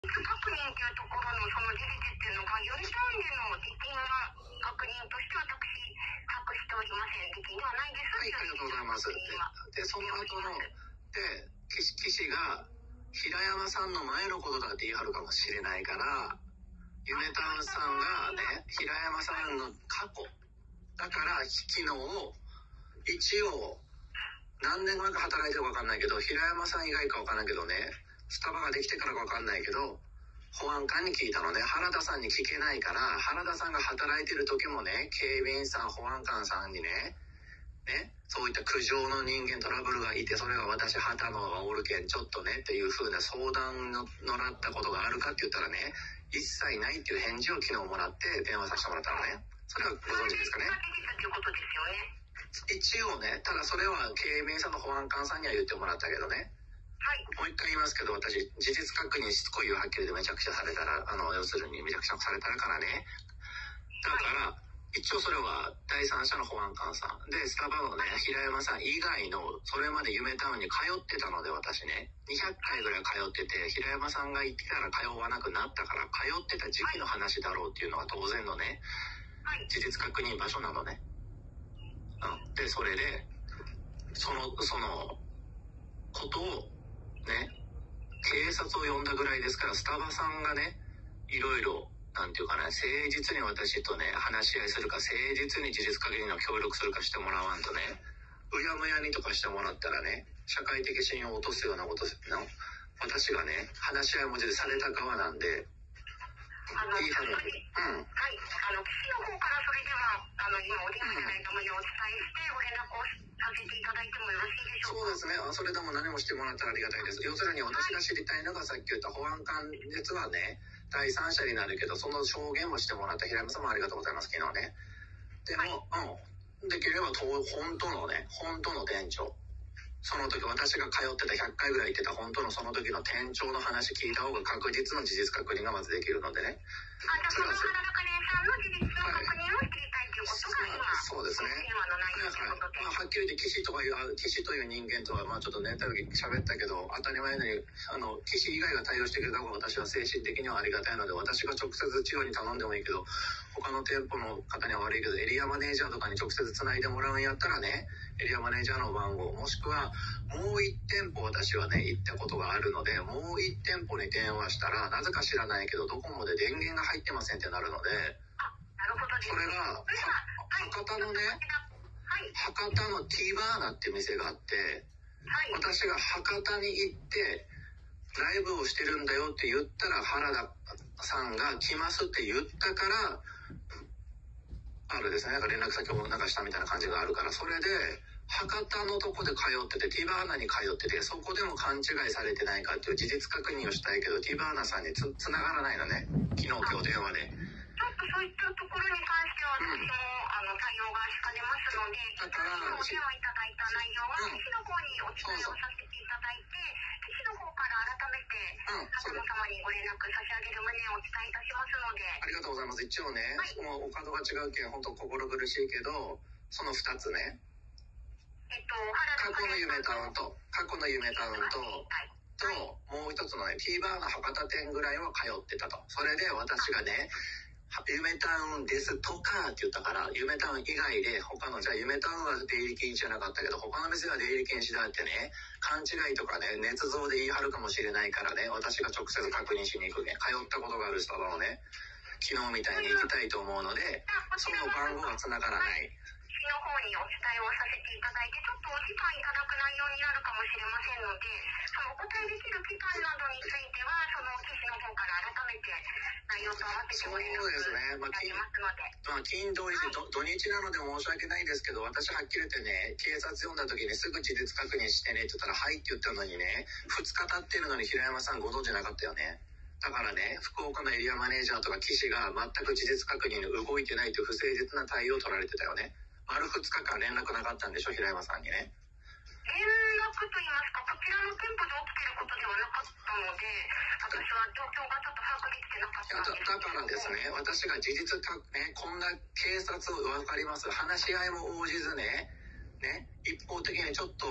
確認というところのその事実っていうのが、読み込んでの出金は確認として私、把握しておりません。出金ではないです。 はい、ありがとうございます。で、その後の、で、岸が、平山さんの前のことだって言い張るかもしれないから、ゆめたんさんがね、平山さんの過去。だから、昨日、一応、何年前か働いてるか分かんないけど、平山さん以外か分かんないけどね、スタバができてからか分かんないけど、保安官に聞いたのね。原田さんに聞けないから、原田さんが働いてる時もね、警備員さん、保安官さんにね、そういった苦情の人間トラブルがいて、それが私、旗野がおるけん、ちょっとね、っていう風な相談のらったことがあるかって言ったらね、一切ないっていう返事を昨日もらって電話させてもらったのね。それはご存知ですかね。一応ね、ただそれは警備員さんの保安官さんには言ってもらったけどね。 はい。 もう一回言いますけど、私、事実確認しつこいよ、はっきりでめちゃくちゃされたら、要するにめちゃくちゃされたらからね。だから、一応それは第三者の保安官さん。で、スタバのね、平山さん以外の、それまで夢タウンに通ってたので、私ね、200回ぐらい通ってて、平山さんが行ってから通わなくなったから、通ってた時期の話だろうっていうのが当然のね、事実確認場所なのね。で、それで、そのことを、ね、警察を呼んだぐらいですから、スタバさんがね、いろいろ、なんていうかな、誠実に私とね、話し合いするか、誠実に事実確認の協力するかしてもらわんとね、うやむやにとかしてもらったらね、社会的信用を落とすようなことの、私がね、話し合いもされた側なんで、 はい。岸の方からそれでは、今お電話いただいた旨をお伝えして、ご連絡をさせていただいてもよろしいでしょうか。 そうですね。それでも何もしてもらったらありがたいです。要するに私が知りたいのがさっき言った保安官実はね、第三者になるけど、その証言もしてもらった平山さんもありがとうございます、昨日ね。でも、できれば本当の店長。その時私が通ってた100回ぐらい行ってた本当のその時の店長の話聞いた方が確実の事実確認がまずできるのでね。 その原田カレーさんの事実確認を知りたいということが今、 そうですね。はっきり言って岸という人間とはちょっとね、喋ったけど、当たり前のように、岸以外が対応してくれた方が私は精神的にはありがたいので、私が直接千代に頼んでもいいけど、他の店舗の方には悪いけど、エリアマネージャーとかに直接繋いでもらうんやったらね、エリアマネージャーの番号、もしくはもう一店舗私はね、行ったことがあるので、もう一店舗に電話したら、なぜか知らないけど、ドコモで電源が入ってませんってなるので、それが、博多のね、博多のティーバーナって店があって、私が博多に行って、ライブをしてるんだよって言ったら、原田さんが来ますって言ったから、あるですね、なんか連絡先をしたみたいな感じがあるから、それで、博多のとこで通ってて、ティバーナに通ってて、そこでも勘違いされてないかっていう事実確認をしたいけど、ティバーナさんに繋がらないのね。昨日今日電話で。 ちょっとそういったところに関しては、私も、対応がしかねますので、 だから、 お電話いただいた内容は、岸の方にお伝えをさせていただいて、岸の方から改めて、博野様にご連絡差し上げる旨をお伝えいたしますので。 ありがとうございます。一応ね、もうお門が違うけん、本当心苦しいけど、その2つね。過去の夢タウンと、もう一つのね、ティーバーの博多店ぐらいは通ってたと。それで私がね、夢タウンですとかって言ったから、夢タウン以外で他の、じゃあ夢タウンは出入り禁止じゃなかったけど、他の店は出入り禁止だってね、勘違いとかね、捏造で言い張るかもしれないからね、私が直接確認しに行くね、通ったことがあるスタバをね、昨日みたいに行きたいと思うので、その番号は繋がらない。 の方にお伝えをさせていただいて、ちょっとお時間いただく内容になるかもしれませんので、そのお答えできる期間などについては、その記事の方から改めて内容と合わせてご連絡いただきますので。 金土日、土日なので申し訳ないですけど、私はっきり言ってね、警察呼んだ時にすぐ事実確認してねって言ったら、はいって言ったのにね、2日経ってるのに平山さんご存知なかったよね。だからね、福岡のエリアマネージャーとか騎士が全く事実確認に動いてないという不誠実な対応を取られてたよね。丸2日間連絡なかったんでしょ、平山さんにね。 連絡と言いますか、こちらの店舗で起きていることではなかったので、私は状況がちょっと把握できてなかったんですけど。 だからですね、私が事実ね、こんな警察分かります。話し合いも応じずね、一方的にちょっと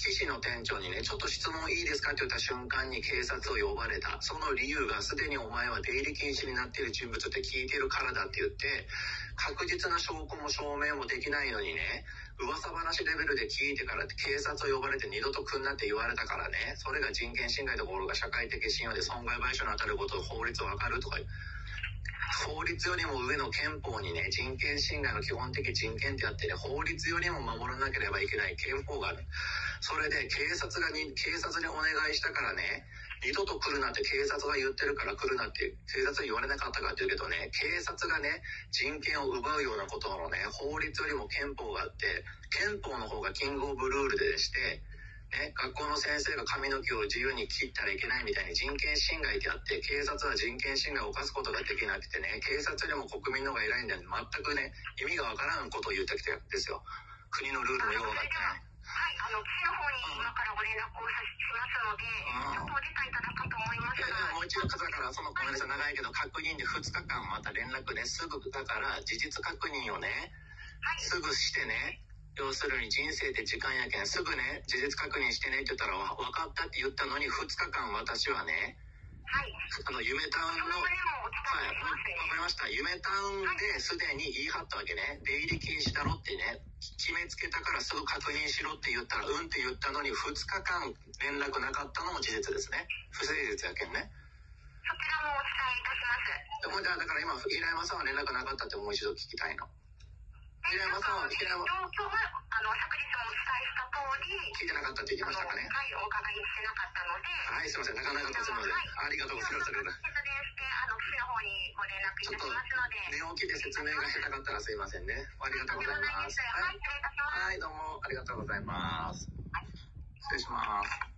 岸の店長にね、ちょっと質問いいですかって言った瞬間に警察を呼ばれた。その理由がすでにお前は出入り禁止になっている人物って聞いてるからだって言って、確実な証拠も証明もできないのにね、噂話レベルで聞いてからって警察を呼ばれて二度と来んなって言われたからね、それが人権侵害ところが社会的信用で損害賠償に当たることを法律わかるとか、法律よりも上の憲法にね、人権侵害の基本的人権ってあってね、法律よりも守らなければいけない憲法がある。それで警察にお願いしたからね、二度と来るなって警察が言ってるから来るなって警察は言われなかったかって言うけどね、警察がね、人権を奪うようなことのね、法律よりも憲法があって、憲法の方がキングオブルールでして、ね、学校の先生が髪の毛を自由に切ったらいけないみたいに人権侵害ってあって、警察は人権侵害を犯すことができなくてね、警察よりも国民の方が偉いんだよ。全くね、意味がわからんことを言ってきたんですよ。国のルールもよくわかってない。 はい、市の方に今からご連絡をしますので、ちょっとお時間いただくと思いますが。 もう一度だから、ごめんなさい、長いけど、確認で2日間また連絡ね、すぐ、だから、事実確認をね、すぐしてね、要するに人生って時間やけん、すぐね、事実確認してねって言ったら、分かったって言ったのに、2日間私はね、 はい、 夢タウンの、はい、わかりました。夢タウンですでに言い張ったわけね。出入り禁止だろってね、決めつけたからすぐ確認しろって言ったら、うんって言ったのに、2日間連絡なかったのも事実ですね。不誠実やけんね。 そちらもお伝えいたします。 だから今、平山さんは連絡なかったってもう一度聞きたいの。平山さんは、 状況は、昨日もお伝えした通り、 聞いてなかったって言いましたかね。 はい、お伺いしてなかったので。 はい、すいません。なかなかとすみません。ありがとうございます。 節電して、市の方にご連絡いたしますので。 寝起きで説明が下手かったらすいませんね。ありがとうございます。 はい、失礼いたします。 はい、どうもありがとうございます。失礼します。